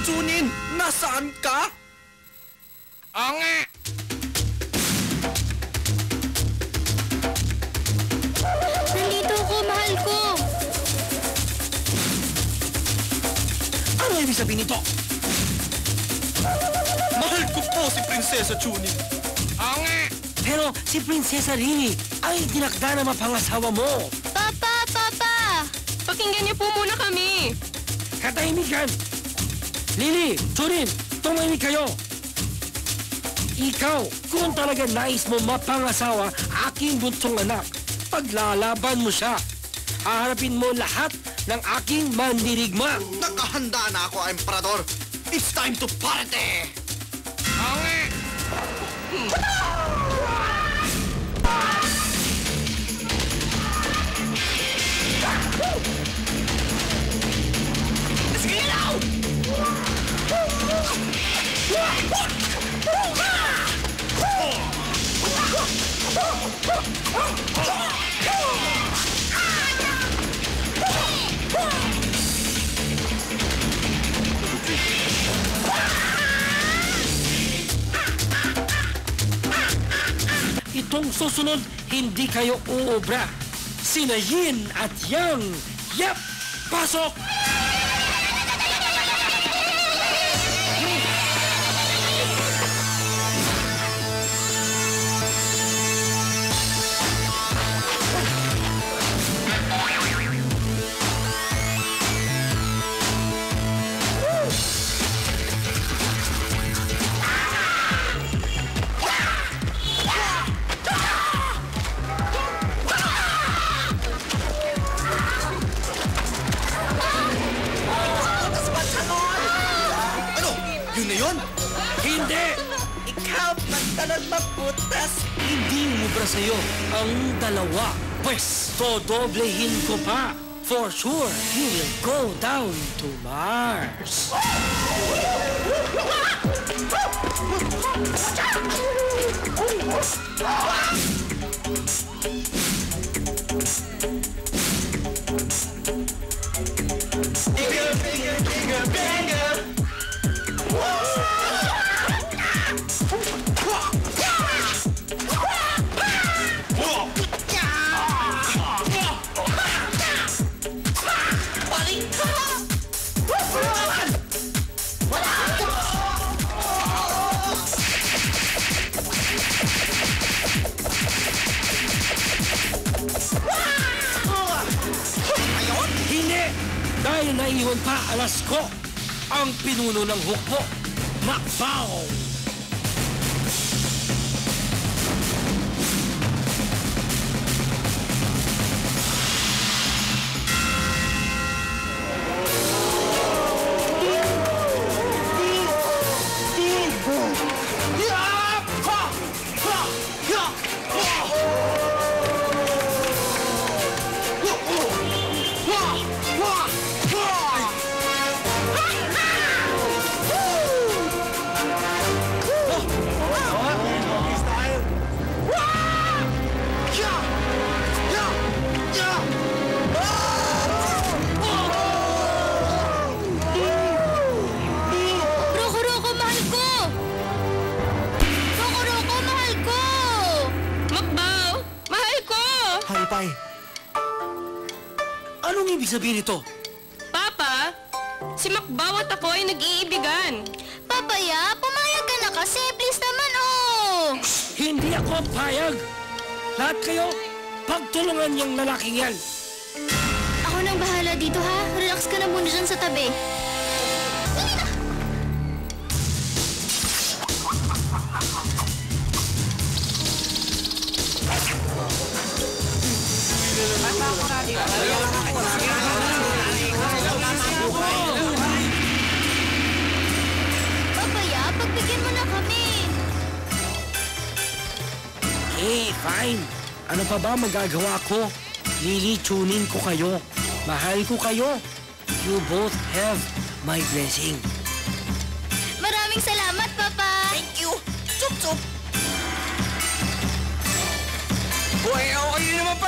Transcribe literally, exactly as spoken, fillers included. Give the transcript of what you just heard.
Chunin, nasaan ka? Oo nga! Nandito ako, mahal ko! Ano ibig sabihin nito? Mahal ko po si Prinsesa Chunin. Oo nga! Pero si Prinsesa Lily ay dinakda na mapangasawa mo. Papa! Papa! Pakinggan niyo po muna kami. Katahimikan! Lily, Chunin, tumahimik kayo! Ikaw, kung talaga nais mo mapangasawa aking bunsong anak, paglalaban mo siya. Haharapin mo lahat ng aking mandirigma. Nakahanda na ako, Emperador. It's time to party! Oo nga! Sige now! Itong susunod, hindi kayo uubra. Sina Yin at Yang. Yap! Pasok! Yun na yun? Hindi! Ikaw, magtalon maputas. Hindi umubra sa'yo ang dalawa. Pwes, dodoblehin ko pa. For sure, you will go down to Mars. Bigger, bigger, bigger, bigger! Hindi! Dahil naiwan pa alas ko ang pinuno ng hukbo. Makbaw! Roko-roko, mahal ko! Roko-roko, mahal ko! Makbaw, mahal ko! Halpay! Anong ibig sabihin nito? Papa, si Makbaw at ako ay nag-iibigan. Papaya, pumayag ka na kasi. Please naman, oh! Hindi ako payag! Lahat kayo, pagtulungan niyang lalaking yan! Ako nang bahala dito, ha? Relax ka na muna dyan sa tabi. Dali na! Papaya, pagbigyan mo na kami. Eh, fine. Ano pa ba magagawa ko? Lili-tunin ko kayo. Mahal ko kayo. You both have my blessing. Maraming salamat, Papa. Thank you. Chup-chup. Buhay ako kayo naman